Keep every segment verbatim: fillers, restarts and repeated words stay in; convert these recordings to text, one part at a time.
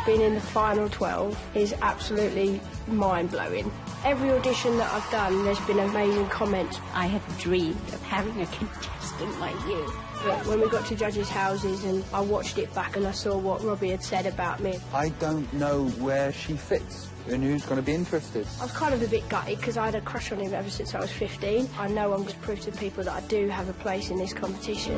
being in the final twelve is absolutely mind-blowing. Every audition that I've done, there's been amazing comments. I have dreamed of having a contestant like you. But when we got to judges' houses and I watched it back and I saw what Robbie had said about me. I don't know where she fits and who's going to be interested. I was kind of a bit gutted because I had a crush on him ever since I was fifteen. I know I'm going to prove to people that I do have a place in this competition.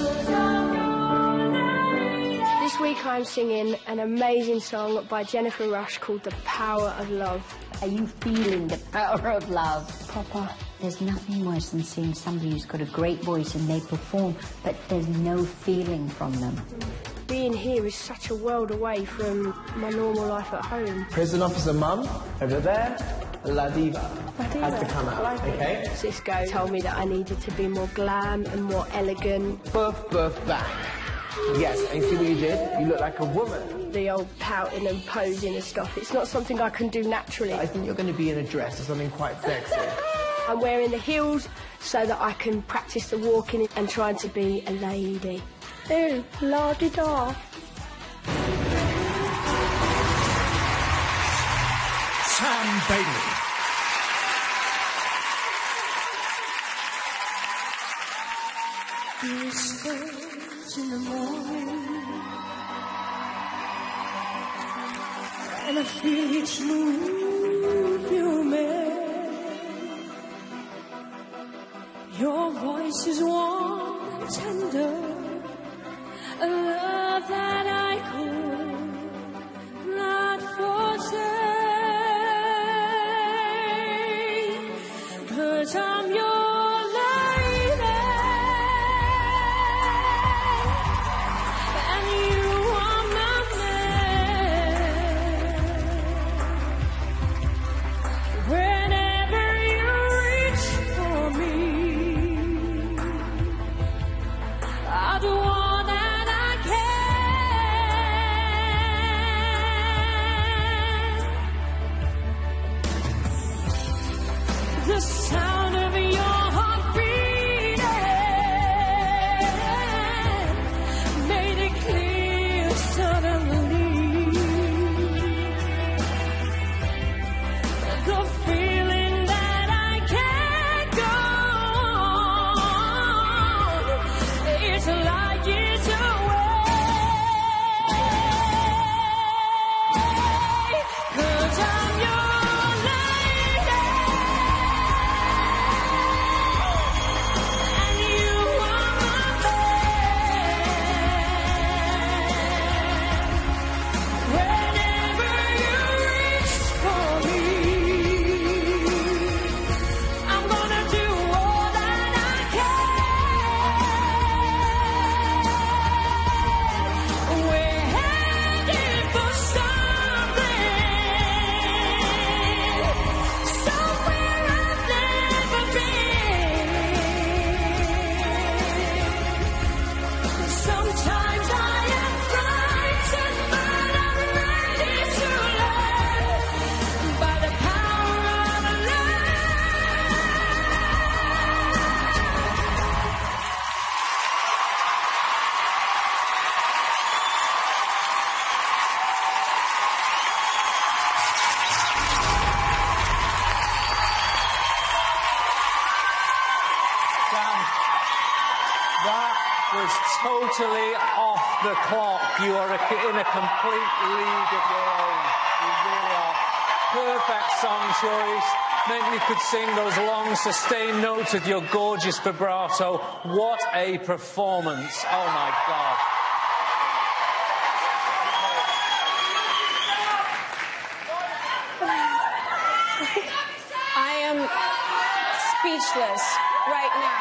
This week I'm singing an amazing song by Jennifer Rush called The Power of Love. Are you feeling the power of love? Proper. There's nothing worse than seeing somebody who's got a great voice and they perform, but there's no feeling from them. Being here is such a world away from my normal life at home. Prison officer mum, over there, La Diva, La Diva. has to come out, like okay? It. Cisco told me that I needed to be more glam and more elegant. Buff, buff, back. Yes, and you see what you did? You look like a woman. The old pouting and posing and stuff, it's not something I can do naturally. I think you're going to be in a dress or something quite sexy. I'm wearing the heels so that I can practice the walking and trying to be a lady. Ooh, la-di-da. Sam Bailey. Whispers in the morning, and I feel each move you make. Your voice is warm and tender, a love that I could not forsake. 'Cause I'm your the sound of your heart beating made it clear suddenly. The feeling that I can't go on is like years away. 'Cause I'm your was totally off the clock. You are in a complete league of your own. You really are. Perfect song choice. Meant you could sing those long, sustained notes with your gorgeous vibrato. What a performance. Oh, my God. I am speechless right now.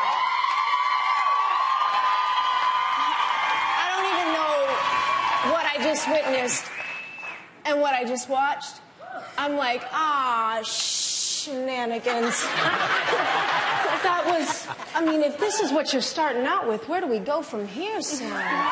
What I just witnessed and what I just watched, I'm like, ah, shenanigans. That was, I mean, if this is what you're starting out with, where do we go from here, Sam?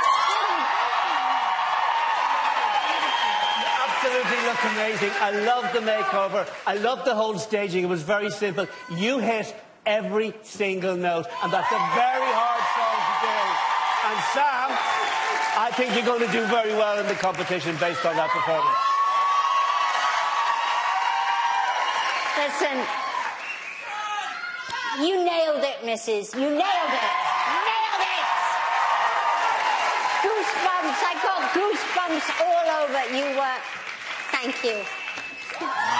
Absolutely look amazing. I love the makeover. I love the whole staging. It was very simple. You hit every single note, and that's a very hard song to do. And Sam... I think you're going to do very well in the competition based on that performance. Listen, you nailed it, missus You nailed it. Nailed it. Goosebumps. I got goosebumps all over. You were. Thank you.